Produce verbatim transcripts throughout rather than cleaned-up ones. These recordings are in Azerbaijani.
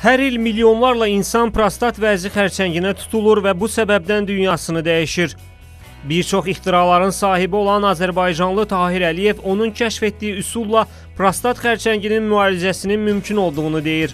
Hər il milyonlarla insan prostat vəzi xərçənginə tutulur və bu səbəbdən dünyasını dəyişir. Bir çox ixtiraların sahibi olan Azərbaycanlı Tahir Əliyev onun kəşf etdiyi üsulla prostat xərçənginin müalicəsinin mümkün olduğunu deyir.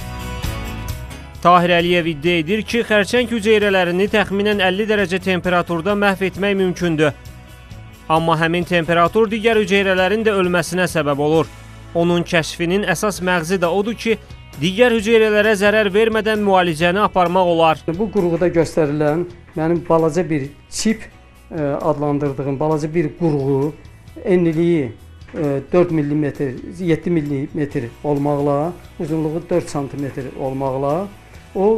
Tahir Əliyev iddia edir ki, xərçəng hüceyrələrini təxminən əlli dərəcə temperaturda məhv etmək mümkündür. Amma həmin temperatur digər hüceyrələrin də ölməsinə səbəb olur. Onun kəşfinin əsas məğzi də odur ki, digər hüceyrələrə zərər vermədən müalicəni aparmaq olar. Bu qurğuda göstərilən mənim balaca bir çip adlandırdığım balaca bir qurğu enliliyi dörd millimetr, yeddi millimetr olmaqla, uzunluğu dörd santimetr olmaqla o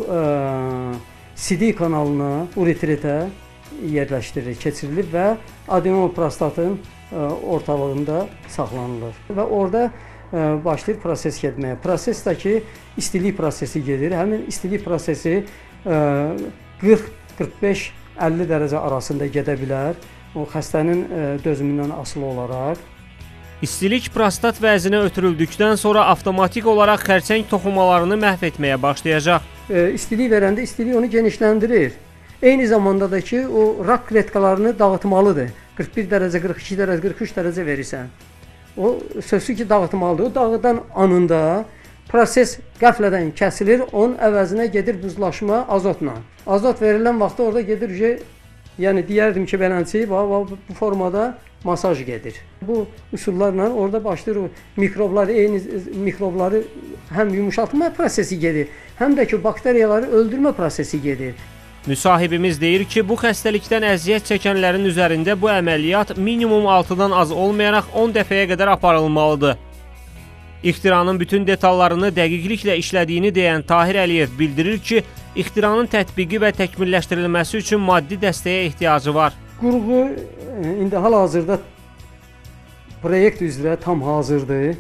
sidik kanalına, uretritə yerləşdirilir, keçirilir və adenom prostatın ortalığında saxlanılır. Və orada başlayır proses getməyə. Prosesdəki istilik prosesi gedir. Həmin istilik prosesi qırx qırx beş əlli dərəcə arasında gedə bilər. O xəstənin dözümündən asılı olaraq. İstilik prostat vəzinə ötürüldükdən sonra avtomatik olaraq xərçəng toxumalarını məhv etməyə başlayacaq. İstilik verəndə istilik onu genişləndirir. Eyni zamanda da ki, o rak kletkalarını dağıtmalıdır. qırx bir dərəcə, qırx iki dərəcə, qırx üç dərəcə verirsən. O sözsüz ki, dağıtmalıdır. O dağıdan anında proses qəflədən kəsilir, onun əvəzinə gedir buzlaşma azotla. Azot verilən vaxtda orada gedir, yəni deyərdim ki, beləncə, bu formada masaj gedir. Bu üsullarla orada başlayır o mikrobları, eyni mikrobları həm yumuşatma prosesi gedir, həm də ki, bakteriyaları öldürmə prosesi gedir. Müsahibimiz deyir ki, bu xəstəlikdən əziyyət çəkənlərin üzərində bu əməliyyat minimum altıdan az olmayaraq on dəfəyə qədər aparılmalıdır. İxtiranın bütün detallarını dəqiqliklə işlədiyini deyən Tahir Əliyev bildirir ki, ixtiranın tətbiqi və təkmilləşdirilməsi üçün maddi dəstəyə ehtiyacı var. Qurğu indi hal-hazırda proyekt üzrə tam hazırdır.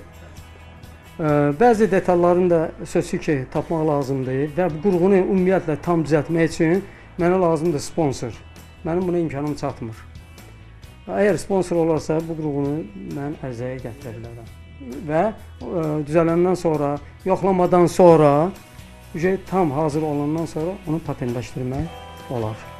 Bəzi detallarını da sözsüz ki, tapmaq lazımdır və bu qurğunu ümumiyyətlə tam düzəltmək üçün mənə lazımdır sponsor. Mənim buna imkanım çatmır. Əgər sponsor olarsa, bu qurğunu mən ərzəyə gətirə bilərəm. Və düzələndən sonra, yoxlamadan sonra, tam hazır olandan sonra onu patentləşdirmək olar.